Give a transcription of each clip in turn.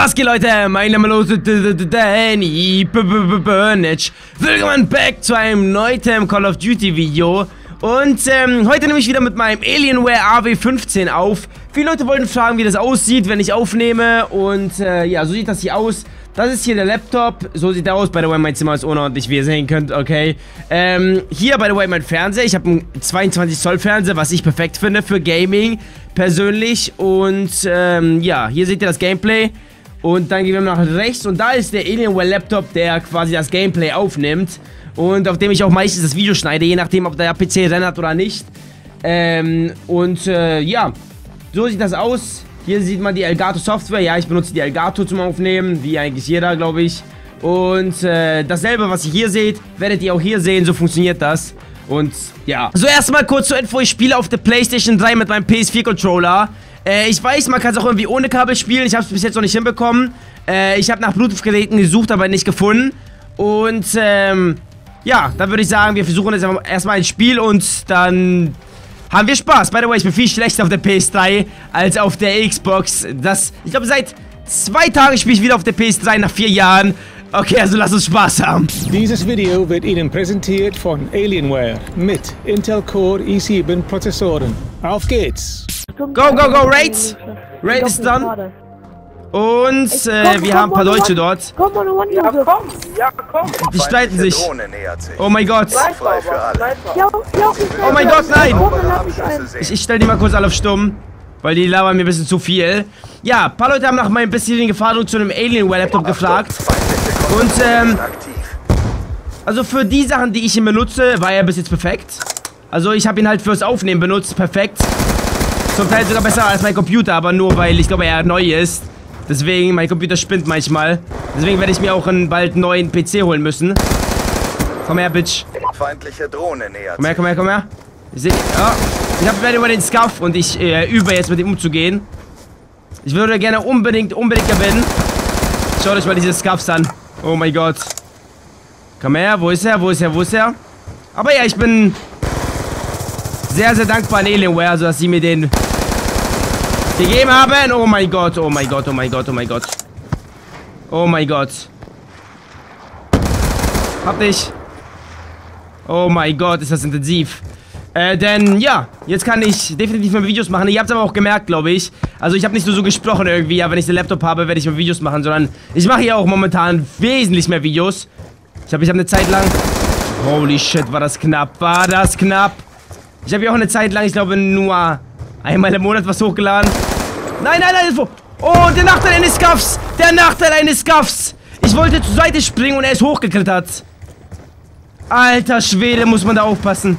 Was geht, Leute? Mein Name ist Danny Burnage. Willkommen back zu einem neuen Call of Duty Video. Und heute nehme ich wieder mit meinem Alienware AW15 auf. Viele Leute wollten fragen, wie das aussieht, wenn ich aufnehme. Und ja, so sieht das hier aus. Das ist hier der Laptop. So sieht er aus. By the way, mein Zimmer ist unordentlich, wie ihr sehen könnt. Okay. Hier, by the way, mein Fernseher. Ich habe einen 22 Zoll Fernseher, was ich perfekt finde für Gaming. Persönlich. Und ja, hier seht ihr das Gameplay. Und dann gehen wir nach rechts und da ist der Alienware Laptop, der quasi das Gameplay aufnimmt. Und auf dem ich auch meistens das Video schneide, je nachdem, ob der PC rendert oder nicht. Ja, so sieht das aus. Hier sieht man die Elgato Software. Ja, ich benutze die Elgato zum Aufnehmen, wie eigentlich jeder, glaube ich. Und dasselbe, was ihr hier seht, werdet ihr auch hier sehen. So funktioniert das. Und ja. So, erstmal kurz zur Info. Ich spiele auf der PlayStation 3 mit meinem PS4-Controller. Ich weiß, man kann es auch irgendwie ohne Kabel spielen. Ich habe es bis jetzt noch nicht hinbekommen. Ich habe nach Bluetooth-Geräten gesucht, aber nicht gefunden. Und ja, dann würde ich sagen, wir versuchen jetzt erstmal ein Spiel und dann haben wir Spaß. By the way, ich bin viel schlechter auf der PS3 als auf der Xbox. Ich glaube, seit 2 Tagen spiele ich wieder auf der PS3 nach 4 Jahren. Okay, also lasst uns Spaß haben. Dieses Video wird Ihnen präsentiert von Alienware mit Intel Core i7 Prozessoren. Auf geht's! Go, go, go, Raid! Raid ist done. Und wir haben ein paar Deutsche dort. Ja, komm. Die streiten sich. Oh mein Gott. Oh mein Oh Gott, nein! Ich stelle die mal kurz alle auf stumm. Weil die labern mir ein bisschen zu viel. Ja, ein paar Leute haben nach meinem bisherigen Erfahrung zu einem Alienware-Laptop gefragt. Und also für die Sachen, die ich ihn benutze, war er bis jetzt perfekt. Also ich habe ihn halt fürs Aufnehmen benutzt, perfekt. Zum Teil sogar besser als mein Computer, aber nur weil ich glaube, er neu ist. Deswegen, mein Computer spinnt manchmal. Deswegen werde ich mir auch bald einen neuen PC holen müssen. Komm her, Bitch. Feindliche Drohne nähert. Komm her. Ich werde über den Scuff und ich übe jetzt mit ihm umzugehen. Ich würde gerne unbedingt gewinnen. Schaut euch mal diese Scuffs an. Oh mein Gott. Komm her, wo ist er? Aber ja, ich bin sehr, sehr dankbar an Alienware, also dass sie mir den gegeben haben. Oh mein Gott. Hab dich. Oh mein Gott, ist das intensiv. Denn ja, jetzt kann ich definitiv mehr Videos machen. Ihr habt es aber auch gemerkt, glaube ich. Also ich habe nicht nur so gesprochen irgendwie, ja, wenn ich den Laptop habe, werde ich mehr Videos machen, sondern ich mache hier auch momentan wesentlich mehr Videos. Ich habe eine Zeit lang... Holy shit, war das knapp. Ich habe hier auch eine Zeit lang, ich glaube, nur einmal im Monat was hochgeladen. Nein. Oh, der Nachteil eines Scuffs. Ich wollte zur Seite springen und er ist hochgeklettert. Alter Schwede, muss man da aufpassen.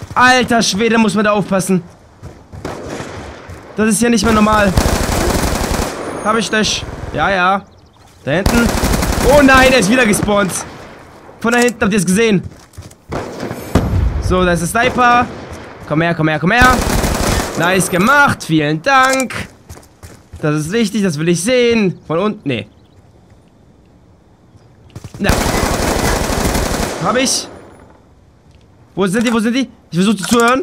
Das ist ja nicht mehr normal. Hab ich dich. Ja. Da hinten. Oh nein, er ist wieder gespawnt. Von da hinten, habt ihr es gesehen? So, da ist der Sniper. Komm her. Nice gemacht, vielen Dank. Das ist richtig, das will ich sehen. Von unten, nee. Na. Hab ich. Wo sind die? Ich versuche zu hören.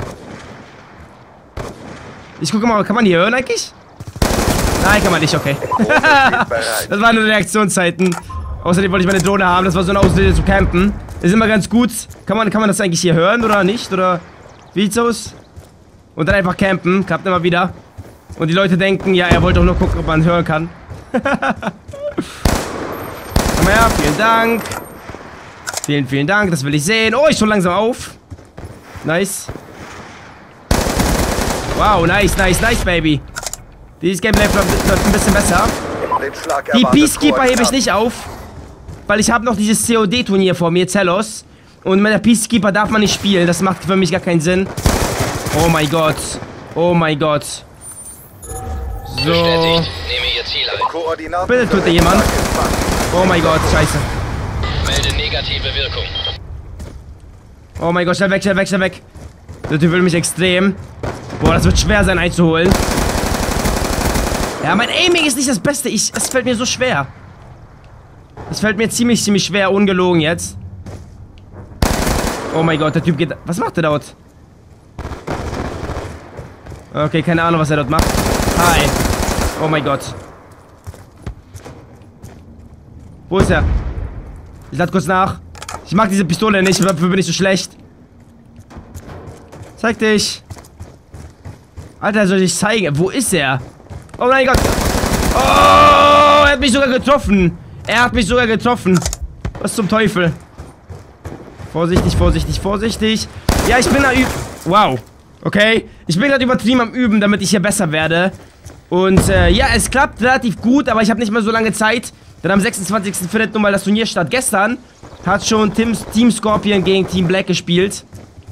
Ich gucke mal, kann man hier hören eigentlich? Nein, kann man nicht, okay. Das waren nur Reaktionszeiten. Außerdem wollte ich meine Drohne haben, das war so eine Ausrede zu campen. Ist immer ganz gut. Kann man das eigentlich hier hören oder nicht? Oder wie sieht's aus? Und dann einfach campen, klappt immer wieder. Und die Leute denken, ja, er wollte auch nur gucken, ob man hören kann. Komm her, vielen Dank. Vielen Dank, das will ich sehen. Oh, ich hole langsam auf. Nice. Wow, nice, Baby. Dieses Gameplay läuft ein bisschen besser. Die Peacekeeper hebe ich nicht auf, weil ich habe noch dieses COD-Turnier vor mir, Zelos. Und mit der Peacekeeper darf man nicht spielen. Das macht für mich gar keinen Sinn. Oh mein Gott. So. Bitte tut dir jemand. Oh mein Gott, scheiße. Melde negative Wirkung. Oh mein Gott, schnell weg. Der Typ will mich extrem. Boah, das wird schwer sein einzuholen. Ja, mein Aiming ist nicht das Beste. Es fällt mir so schwer. Es fällt mir ziemlich schwer, ungelogen jetzt. Oh mein Gott, der Typ geht... Was macht er dort? Okay, keine Ahnung, was er dort macht. Hi. Oh mein Gott. Wo ist er? Ich lade kurz nach. Ich mag diese Pistole nicht, dafür bin ich so schlecht. Zeig dich. Alter, soll ich zeigen? Wo ist er? Oh mein Gott. Oh, er hat mich sogar getroffen. Er hat mich sogar getroffen. Was zum Teufel? Vorsichtig, vorsichtig, vorsichtig. Ja, ich bin da wow. Okay. Ich bin gerade übertrieben am Üben, damit ich hier besser werde. Und ja, es klappt relativ gut, aber ich habe nicht mehr so lange Zeit. Denn am 26. findet nun mal das Turnier statt. Gestern hat schon Team Scorpion gegen Team Black gespielt.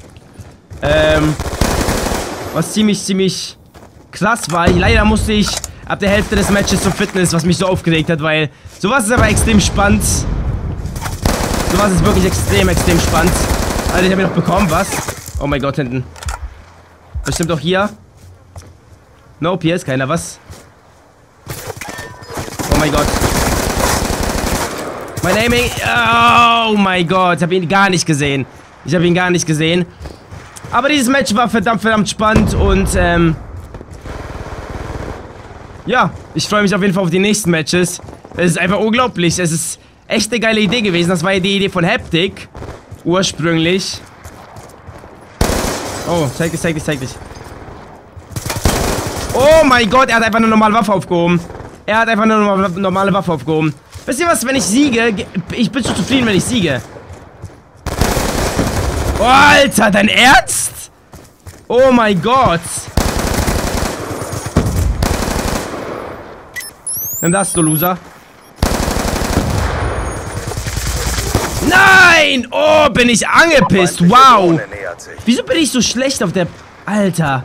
Was ziemlich krass war. Leider musste ich ab der Hälfte des Matches zur Fitness, was mich so aufgeregt hat, weil sowas ist aber extrem spannend. Sowas ist wirklich extrem spannend. Alter, ich habe ihn noch bekommen, was? Oh mein Gott, hinten. Bestimmt auch hier. Nope, hier ist keiner, was? Oh mein Gott. Mein Aiming. Oh mein Gott, ich habe ihn gar nicht gesehen. Ich habe ihn gar nicht gesehen. Aber dieses Match war verdammt spannend und ja, ich freue mich auf jeden Fall auf die nächsten Matches. Es ist einfach unglaublich. Es ist echt eine geile Idee gewesen. Das war ja die Idee von Haptic. Ursprünglich. Oh, zeig dich. Oh mein Gott, er hat einfach eine normale Waffe aufgehoben. Wisst ihr was, wenn ich siege, ich bin schon zufrieden, wenn ich siege. Oh, Alter, dein Ernst? Oh mein Gott. Nimm das, du Loser. Nein! Oh, bin ich angepisst. Wow. Wieso bin ich so schlecht auf der... Alter.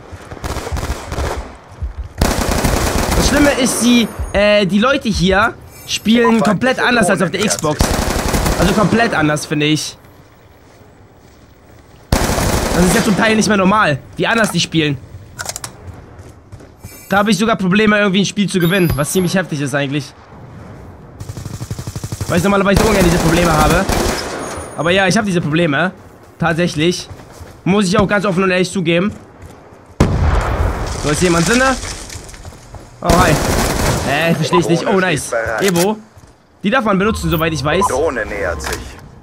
Das Schlimme ist, die Leute hier spielen komplett anders als auf der Xbox. Also komplett anders, finde ich. Das ist ja zum Teil nicht mehr normal, wie anders die spielen. Da habe ich sogar Probleme, irgendwie ein Spiel zu gewinnen, was ziemlich heftig ist eigentlich. Weil ich normalerweise ungern diese Probleme habe. Aber ja, ich habe diese Probleme. Tatsächlich. Muss ich auch ganz offen und ehrlich zugeben. So, ist jemand drin? Oh, hi. Verstehe ich nicht. Oh, nice. Evo. Die darf man benutzen, soweit ich weiß. Drohne nähert sich.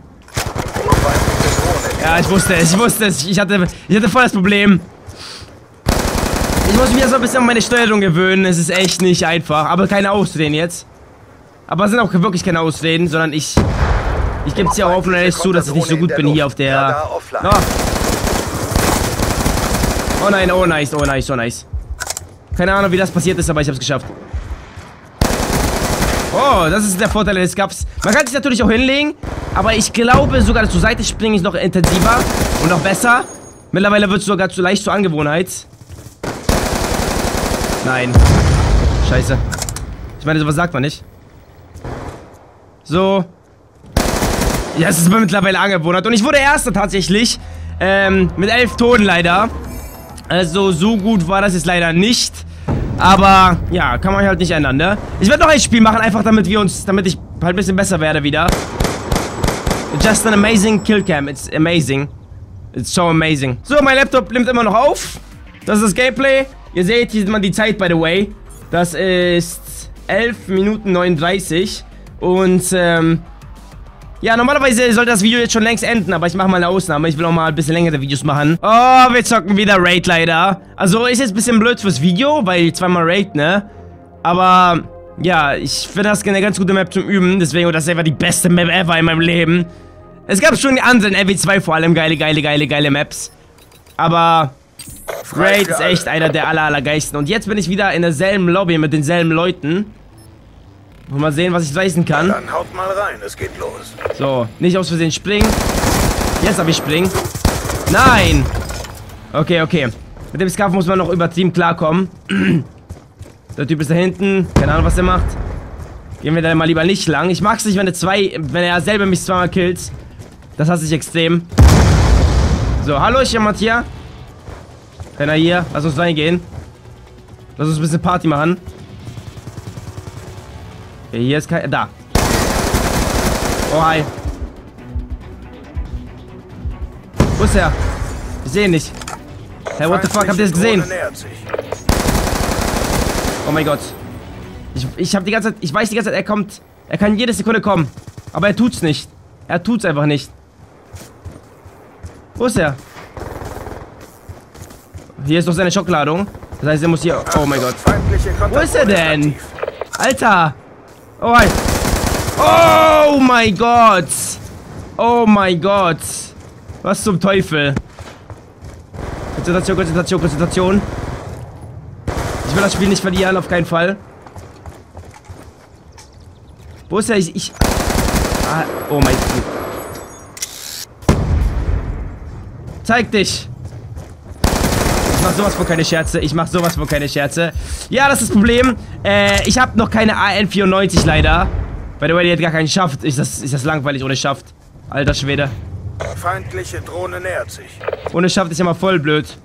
Ja, ich wusste es. Ich hatte voll das Problem. Ich muss mich erst mal ein bisschen an meine Steuerung gewöhnen. Es ist echt nicht einfach. Aber keine Ausreden jetzt. Aber es sind auch wirklich keine Ausreden, sondern ich gebe es ja auch offen und ehrlich zu, dass ich nicht so gut bin hier auf der... Oh nein, oh nice. Keine Ahnung, wie das passiert ist, aber ich habe es geschafft. Oh, das ist der Vorteil des Gaps. Man kann sich natürlich auch hinlegen, aber ich glaube sogar zur Seite springen ist noch intensiver und noch besser. Mittlerweile wird es sogar zu leicht zur Angewohnheit. Nein. Scheiße. Ich meine, sowas sagt man nicht. So. Ja, es ist mittlerweile Angewohnheit. Und ich wurde Erster tatsächlich. Mit 11 Toten leider. Also so gut war das jetzt leider nicht. Aber ja, kann man halt nicht ändern, ne? Ich werde noch ein Spiel machen, einfach damit ich halt ein bisschen besser werde wieder. Just an amazing killcam. It's amazing. It's so amazing. So, mein Laptop nimmt immer noch auf. Das ist das Gameplay. Ihr seht, hier sieht man die Zeit, by the way. Das ist 11 Minuten 39. Und, ja, normalerweise sollte das Video jetzt schon längst enden, aber ich mache mal eine Ausnahme. Ich will auch mal ein bisschen längere Videos machen. Oh, wir zocken wieder Raid leider. Also, ist jetzt ein bisschen blöd fürs Video, weil zweimal Raid, ne? Aber, ja, ich finde das eine ganz gute Map zum Üben. Deswegen, das ist einfach die beste Map ever in meinem Leben. Es gab schon die anderen, LW2 vor allem, geile Maps. Aber Raid ist echt einer der allergeilsten. Und jetzt bin ich wieder in derselben Lobby mit denselben Leuten. Mal sehen, was ich leisten kann. Dann haut mal rein, es geht los. So, nicht aus Versehen springen. Jetzt habe ich springen. Nein! Okay. Mit dem Scarf muss man noch übertrieben klarkommen. Der Typ ist da hinten. Keine Ahnung, was der macht. Gehen wir da mal lieber nicht lang. Ich mag es nicht, wenn er selber mich zweimal killt. Das hasse ich extrem. So, hallo, ich bin Matthias. Keiner hier. Lass uns reingehen. Lass uns ein bisschen Party machen. Okay, hier ist kein... Da. Oh, hi. Wo ist er? Ich sehe ihn nicht. Hey, what the fuck? Habt ihr das gesehen? Oh mein Gott. Ich habe die ganze Zeit... Ich weiß die ganze Zeit, er kommt Er kann jede Sekunde kommen. Aber er tut's nicht. Er tut's einfach nicht. Wo ist er? Hier ist doch seine Schockladung. Das heißt, er muss hier... Oh mein Gott. Wo ist er denn? Alter. Oh, hi. Oh mein Gott. Oh mein Gott. Was zum Teufel? Konzentration, Konzentration, Konzentration. Ich will das Spiel nicht verlieren, auf keinen Fall. Wo ist er? Ah, oh mein Gott. Zeig dich. Ich mach sowas von keine Scherze. Ich mach sowas von keine Scherze. Ja, das ist das Problem. Ich habe noch keine AN94 leider. By the way, die hat gar keinen Schaft. Ist das langweilig ohne Schaft? Alter Schwede. Feindliche Drohne nähert sich. Ohne Schaft ist ja mal voll blöd.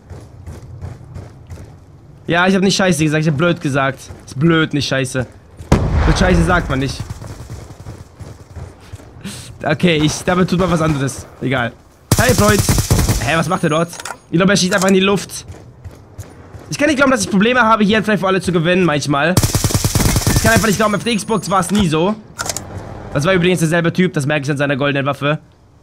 Ja, ich habe nicht scheiße gesagt. Ich habe blöd gesagt. Ist blöd, nicht scheiße. So scheiße sagt man nicht. Okay, damit tut man was anderes. Egal. Hey, Freund. Hä, was macht er dort? Ich glaube, er schießt einfach in die Luft. Ich kann nicht glauben, dass ich Probleme habe, hier vielleicht für alle zu gewinnen, manchmal. Ich kann einfach nicht glauben, auf der Xbox war es nie so. Das war übrigens derselbe Typ, das merke ich an seiner goldenen Waffe.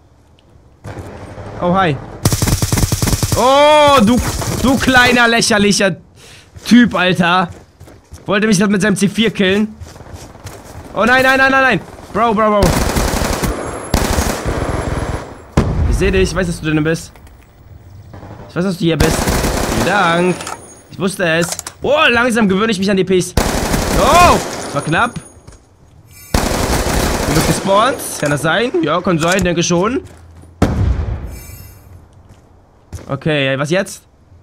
Oh, hi. Oh, du kleiner, lächerlicher Typ, Alter. Wollte mich mit seinem C4 killen. Oh, nein, nein, nein, nein, nein. Bro, Bro, Bro. Ich sehe dich, ich weiß, dass du drin bist. Ich weiß, dass du hier bist. Vielen Dank. Ich wusste es. Oh, langsam gewöhne ich mich an die Ps. Oh, das war knapp. Du bist gespawnt. Kann das sein? Ja, kann sein, denke schon. Okay, was jetzt?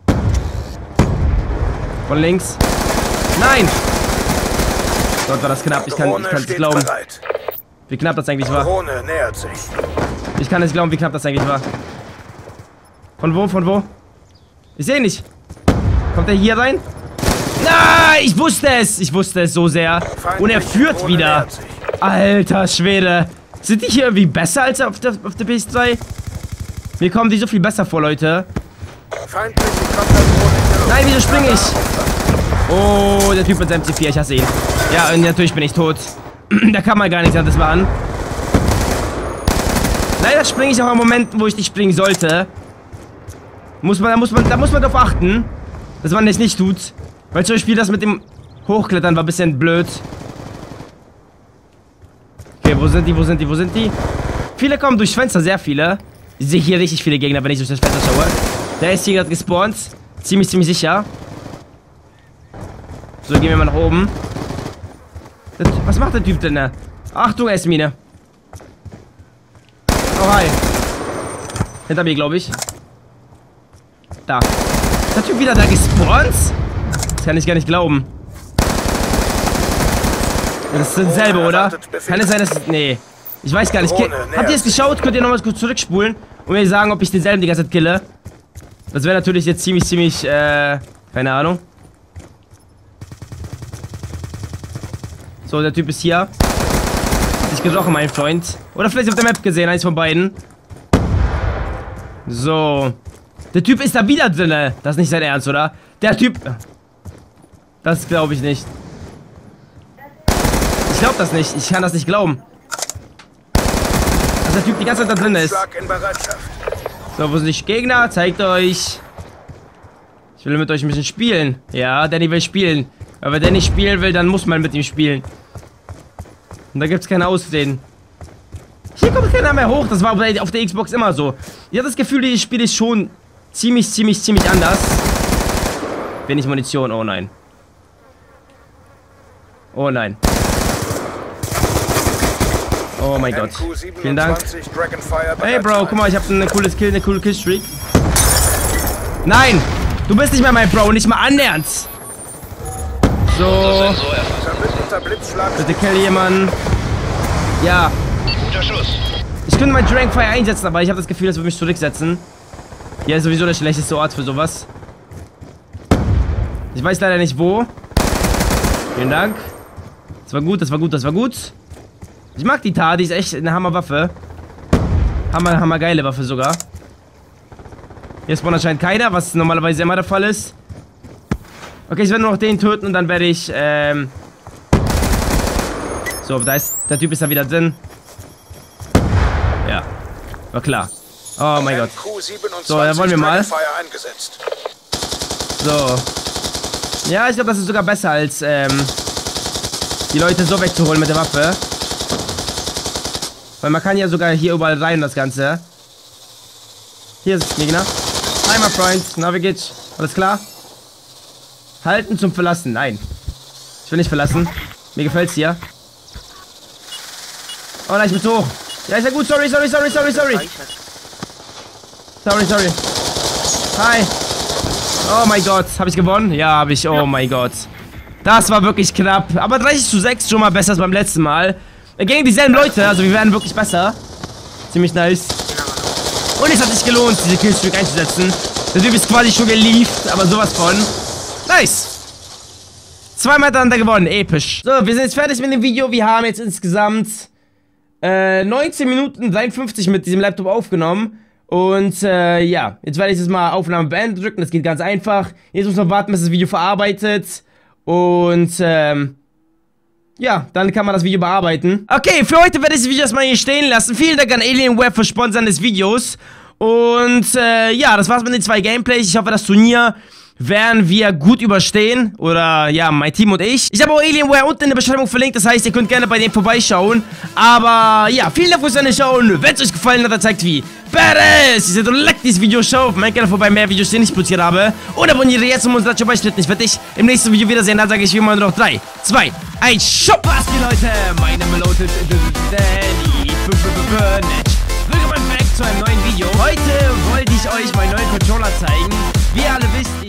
Von links. Nein! Gott, war das knapp. Ich kann es glauben. Bereit. Wie knapp das eigentlich war. Drohne nähert sich. Ich kann es glauben, wie knapp das eigentlich war. Von wo? Von wo? Ich sehe nicht. Kommt er hier rein? Nein, ich wusste es. Ich wusste es so sehr. Und er führt wieder. Alter Schwede. Sind die hier irgendwie besser als auf der PS3? Mir kommen die so viel besser vor, Leute. Nein, wieso springe ich? Oh, der Typ mit seinem C4, ich hasse ihn. Ja, und natürlich bin ich tot. Da kann man gar nichts anderes machen. Leider springe ich auch an Momenten, wo ich nicht springen sollte. Da muss man darauf achten, dass man das nicht tut. Weil zum Beispiel das mit dem Hochklettern war ein bisschen blöd. Okay, wo sind die? Wo sind die? Wo sind die? Viele kommen durchs Fenster, sehr viele. Ich sehe hier richtig viele Gegner, wenn ich durch das Fenster schaue. Der ist hier gerade gespawnt. Ziemlich sicher. So, gehen wir mal nach oben. Was macht der Typ denn da? Achtung, S-Mine. Oh, hi. Hinter mir, glaube ich. Da. Ist der Typ wieder da gespawnt? Das kann ich gar nicht glauben. Das ist dasselbe, oder? Kann es sein, dass... Nee. Ich weiß gar nicht. Habt ihr es geschaut? Könnt ihr nochmal kurz zurückspulen und mir sagen, ob ich denselben die ganze Zeit kille? Das wäre natürlich jetzt ziemlich, keine Ahnung. So, der Typ ist hier. Hat dich gerochen, mein Freund. Oder vielleicht auf der Map gesehen, eins von beiden. So. Der Typ ist da wieder drinne. Das ist nicht sein Ernst, oder? Der Typ... Das glaube ich nicht. Ich glaube das nicht. Ich kann das nicht glauben. Dass der Typ die ganze Zeit da drin ist. So, wo sind die Gegner? Zeigt euch. Ich will mit euch ein bisschen spielen. Ja, Danny will spielen. Aber wenn Danny spielen will, dann muss man mit ihm spielen. Und da gibt es keine Ausreden. Hier kommt keiner mehr hoch. Das war auf der Xbox immer so. Ich habe das Gefühl, dieses Spiel ist schon ziemlich anders. Wenig Munition. Oh nein. Oh nein. Oh mein Gott. Vielen Dank. Hey Bro, guck mal, ich habe eine coole Killstreak. Nein! Du bist nicht mehr mein Bro, nicht mal annähernd. So. Bitte kill jemanden. Ja. Guter Schuss. Ich könnte mein Dragonfire einsetzen, aber ich habe das Gefühl, das würde mich zurücksetzen. Hier ist sowieso der schlechteste Ort für sowas. Ich weiß leider nicht wo. Vielen Dank. Das war gut, das war gut, das war gut. Ich mag die Tar, die ist echt eine Hammerwaffe. Hammergeile Waffe sogar. Hier spawnt anscheinend keiner, was normalerweise immer der Fall ist. Okay, ich werde nur noch den töten und dann werde ich, so, da ist Der Typ ist da wieder drin. Ja. War klar. Oh mein Gott. So, da wollen wir mal. So. Ja, ich glaube, das ist sogar besser, als die Leute so wegzuholen mit der Waffe. Weil man kann ja sogar hier überall rein, das Ganze. Hier ist der Gegner. Hi, my friend. Na, wie geht's? Alles klar? Halten zum Verlassen. Nein. Ich will nicht verlassen. Mir gefällt's hier. Oh nein, ich bin zu hoch. Ja, ist ja gut. Sorry. Sorry. Hi. Oh mein Gott. Habe ich gewonnen? Ja, habe ich. Oh mein Gott. Das war wirklich knapp. Aber 30:6 schon mal besser als beim letzten Mal. Gegen dieselben Leute. Also wir werden wirklich besser. Ziemlich nice. Und es hat sich gelohnt, diese Killstreak einzusetzen. Der Typ ist quasi schon gelieft, aber sowas von. Nice. 2-mal hat er gewonnen. Episch. So, wir sind jetzt fertig mit dem Video. Wir haben jetzt insgesamt 19 Minuten 53 mit diesem Laptop aufgenommen. Und ja, jetzt werde ich jetzt mal Aufnahme beenden drücken. Das geht ganz einfach. Jetzt muss man warten, bis das Video verarbeitet. Und ja, dann kann man das Video bearbeiten. Okay, für heute werde ich das Video erstmal hier stehen lassen. Vielen Dank an Alienware für Sponsoren des Videos. Und ja, das war's mit den 2 Gameplays. Ich hoffe, das Turnier werden wir gut überstehen. Oder ja, mein Team und ich. Ich habe auch Alienware unten in der Beschreibung verlinkt. Das heißt, ihr könnt gerne bei denen vorbeischauen. Aber ja, vielen Dank fürs Anschauen. Wenn es euch gefallen hat, dann zeigt wie badass ihr seid und leckt dieses Video. Schaut auf meinen Kanal vorbei, mehr Videos, die ich produziert habe. Und abonniere jetzt, um uns dazu beistritten. Ich werde dich im nächsten Video wiedersehen. Dann sage ich wie immer nur noch 3, 2, 1, Shop. Was die Leute, meine Melote Danny. Willkommen back zu einem neuen Video. Heute wollte ich euch meinen neuen Controller zeigen. Wie ihr alle wisst,